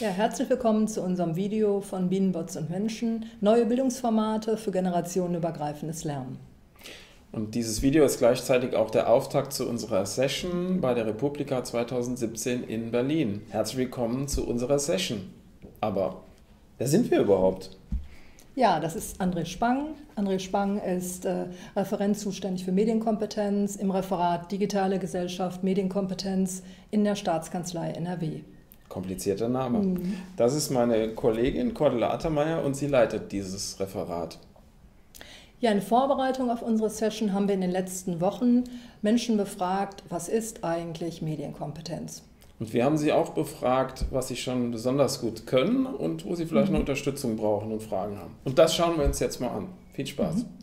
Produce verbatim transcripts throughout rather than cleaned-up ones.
Ja, herzlich willkommen zu unserem Video von Bienen, Bots und Menschen, neue Bildungsformate für generationenübergreifendes Lernen. Und dieses Video ist gleichzeitig auch der Auftakt zu unserer Session bei der Republika zweitausendsiebzehn in Berlin. Herzlich willkommen zu unserer Session. Aber wer sind wir überhaupt? Ja, das ist André Spang. André Spang ist äh, Referent zuständig für Medienkompetenz im Referat Digitale Gesellschaft, Medienkompetenz in der Staatskanzlei N R W. Komplizierter Name. Mhm. Das ist meine Kollegin Cordula Attermeier und sie leitet dieses Referat. Ja, in Vorbereitung auf unsere Session haben wir in den letzten Wochen Menschen befragt, was ist eigentlich Medienkompetenz? Und wir haben sie auch befragt, was sie schon besonders gut können und wo sie vielleicht Mhm. noch Unterstützung brauchen und Fragen haben. Und das schauen wir uns jetzt mal an. Viel Spaß. Mhm.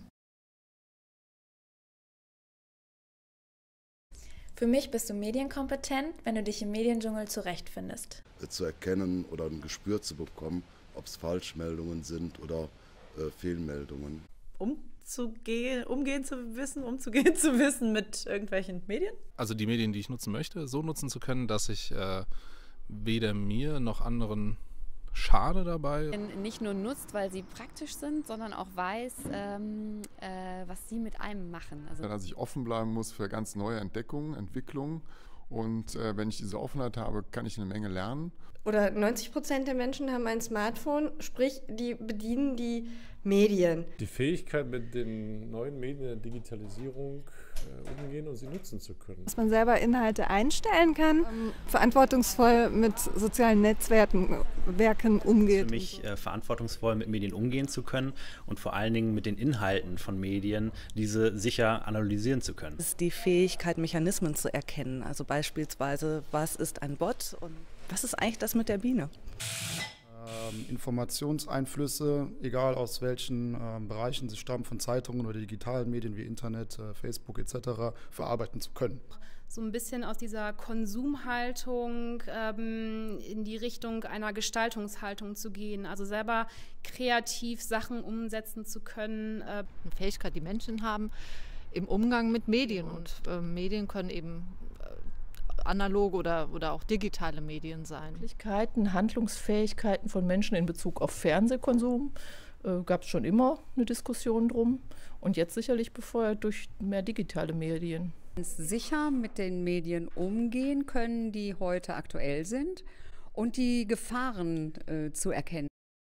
Für mich bist du medienkompetent, wenn du dich im Mediendschungel zurechtfindest. Zu erkennen oder ein Gespür zu bekommen, ob es Falschmeldungen sind oder äh, Fehlmeldungen. Umzugehen, umgehen zu wissen, umzugehen zu wissen mit irgendwelchen Medien? Also die Medien, die ich nutzen möchte, so nutzen zu können, dass ich äh, weder mir noch anderen schade dabei. Nicht nur nutzt, weil sie praktisch sind, sondern auch weiß, ähm, äh, was sie mit einem machen. Also dass ich offen bleiben muss für ganz neue Entdeckungen, Entwicklungen. Und äh, wenn ich diese Offenheit habe, kann ich eine Menge lernen. Oder neunzig Prozent der Menschen haben ein Smartphone, sprich, die bedienen die Medien. Die Fähigkeit, mit den neuen Medien der Digitalisierung äh, umgehen und sie nutzen zu können. Dass man selber Inhalte einstellen kann, ähm, verantwortungsvoll mit sozialen Netzwerken Werken umgeht. Für mich äh, verantwortungsvoll mit Medien umgehen zu können und vor allen Dingen mit den Inhalten von Medien diese sicher analysieren zu können. Es ist die Fähigkeit, Mechanismen zu erkennen. Also beispielsweise, was ist ein Bot und was ist eigentlich das mit der Biene? Ähm, Informationseinflüsse, egal aus welchen ähm, Bereichen sie stammen, von Zeitungen oder digitalen Medien wie Internet, äh, Facebook et cetera, verarbeiten zu können. So ein bisschen aus dieser Konsumhaltung ähm, in die Richtung einer Gestaltungshaltung zu gehen, also selber kreativ Sachen umsetzen zu können. Äh. Eine Fähigkeit, die Menschen haben im Umgang mit Medien und äh, Medien können eben analoge oder, oder auch digitale Medien sein. Möglichkeiten, Handlungsfähigkeiten von Menschen in Bezug auf Fernsehkonsum äh, gab es schon immer eine Diskussion drum und jetzt sicherlich befeuert durch mehr digitale Medien. Sicher mit den Medien umgehen können, die heute aktuell sind und die Gefahren äh, zu erkennen.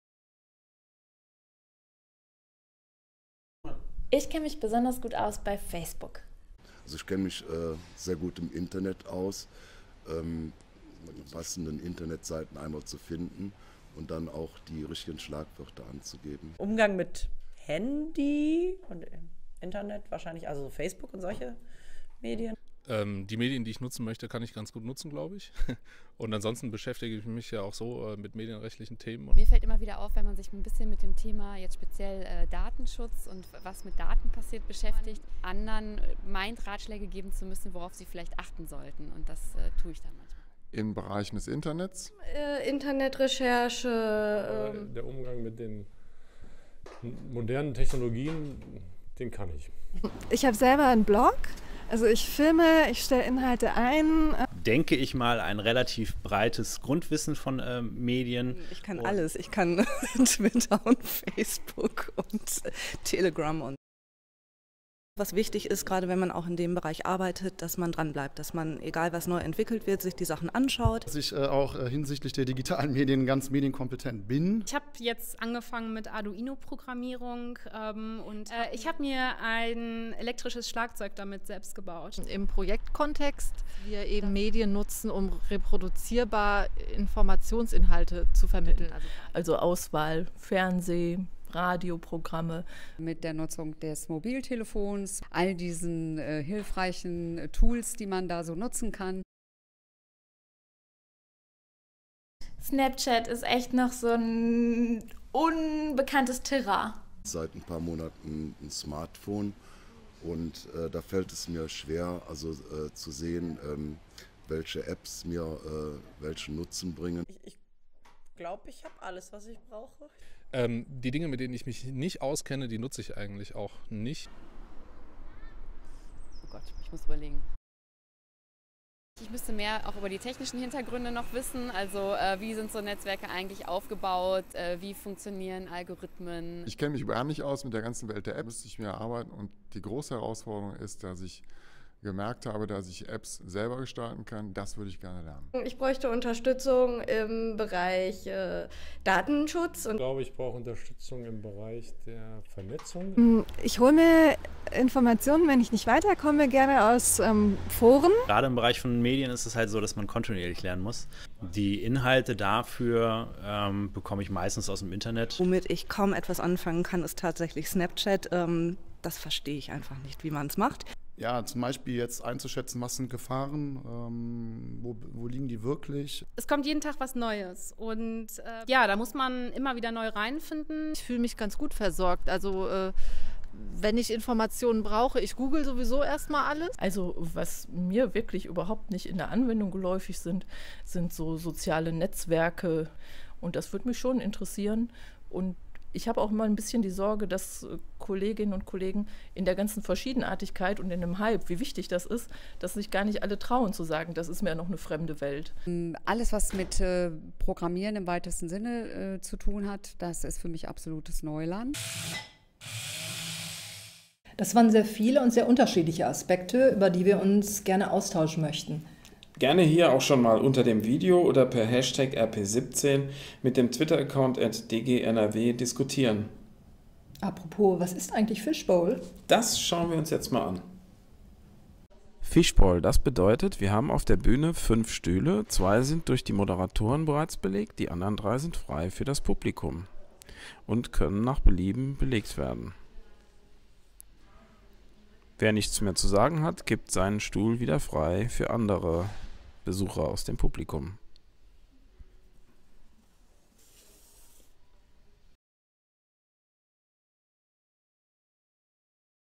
Ich kenne mich besonders gut aus bei Facebook. Also ich kenne mich äh, sehr gut im Internet aus, ähm, passenden Internetseiten einmal zu finden und dann auch die richtigen Schlagwörter anzugeben. Umgang mit Handy und Internet wahrscheinlich, also Facebook und solche Medien. Ähm, die Medien, die ich nutzen möchte, kann ich ganz gut nutzen, glaube ich. Und ansonsten beschäftige ich mich ja auch so äh, mit medienrechtlichen Themen. Mir fällt immer wieder auf, wenn man sich ein bisschen mit dem Thema jetzt speziell äh, Datenschutz und was mit Daten passiert beschäftigt, anderen meint, Ratschläge geben zu müssen, worauf sie vielleicht achten sollten. Und das äh, tue ich dann manchmal. In Bereichen des Internets? Äh, Internetrecherche. Ähm. Der Umgang mit den modernen Technologien, den kann ich. Ich habe selber einen Blog. Also ich filme, ich stelle Inhalte ein. Denke ich mal, ein relativ breites Grundwissen von äh, Medien. Ich kann und alles. Ich kann Twitter und Facebook und Telegram und was wichtig ist, gerade wenn man auch in dem Bereich arbeitet, dass man dranbleibt, dass man, egal was neu entwickelt wird, sich die Sachen anschaut. Dass ich äh, auch äh, hinsichtlich der digitalen Medien ganz medienkompetent bin. Ich habe jetzt angefangen mit Arduino-Programmierung ähm, und äh, ich habe mir ein elektrisches Schlagzeug damit selbst gebaut. Im Projektkontext wir eben Medien nutzen, um reproduzierbar Informationsinhalte zu vermitteln. Also, also Auswahl, Fernseh, Radioprogramme. Mit der Nutzung des Mobiltelefons, all diesen äh, hilfreichen äh, Tools, die man da so nutzen kann. Snapchat ist echt noch so ein unbekanntes Terrain. Seit ein paar Monaten ein Smartphone und äh, da fällt es mir schwer, also äh, zu sehen, ähm, welche Apps mir äh, welchen Nutzen bringen. Ich, ich glaube, ich habe alles, was ich brauche. Ähm, die Dinge, mit denen ich mich nicht auskenne, die nutze ich eigentlich auch nicht. Oh Gott, ich muss überlegen. Ich müsste mehr auch über die technischen Hintergründe noch wissen. Also äh, wie sind so Netzwerke eigentlich aufgebaut? Äh, wie funktionieren Algorithmen? Ich kenne mich überhaupt nicht aus mit der ganzen Welt der App, müsste ich mir erarbeiten. Und die große Herausforderung ist, dass ich gemerkt habe, dass ich Apps selber gestalten kann. Das würde ich gerne lernen. Ich bräuchte Unterstützung im Bereich äh, Datenschutz. Und ich glaube, ich brauche Unterstützung im Bereich der Vernetzung. Ich hole mir Informationen, wenn ich nicht weiterkomme, gerne aus ähm, Foren. Gerade im Bereich von Medien ist es halt so, dass man kontinuierlich lernen muss. Die Inhalte dafür ähm, bekomme ich meistens aus dem Internet. Womit ich kaum etwas anfangen kann, ist tatsächlich Snapchat. Ähm, das verstehe ich einfach nicht, wie man es macht. Ja, zum Beispiel jetzt einzuschätzen, was sind Gefahren, ähm, wo, wo liegen die wirklich. Es kommt jeden Tag was Neues und äh, ja, da muss man immer wieder neu reinfinden. Ich fühle mich ganz gut versorgt. Also äh, wenn ich Informationen brauche, ich google sowieso erstmal alles. Also was mir wirklich überhaupt nicht in der Anwendung geläufig sind, sind so soziale Netzwerke und das würde mich schon interessieren. Und ich habe auch mal ein bisschen die Sorge, dass Kolleginnen und Kollegen in der ganzen Verschiedenartigkeit und in dem Hype, wie wichtig das ist, dass sich gar nicht alle trauen zu sagen, das ist mir noch eine fremde Welt. Alles, was mit äh, Programmieren im weitesten Sinne äh, zu tun hat, das ist für mich absolutes Neuland. Das waren sehr viele und sehr unterschiedliche Aspekte, über die wir uns gerne austauschen möchten. Gerne hier auch schon mal unter dem Video oder per Hashtag R P siebzehn mit dem Twitter-Account at d g n r w diskutieren. Apropos, was ist eigentlich Fishbowl? Das schauen wir uns jetzt mal an. Fishbowl, das bedeutet, wir haben auf der Bühne fünf Stühle, zwei sind durch die Moderatoren bereits belegt, die anderen drei sind frei für das Publikum und können nach Belieben belegt werden. Wer nichts mehr zu sagen hat, gibt seinen Stuhl wieder frei für andere Besucher aus dem Publikum.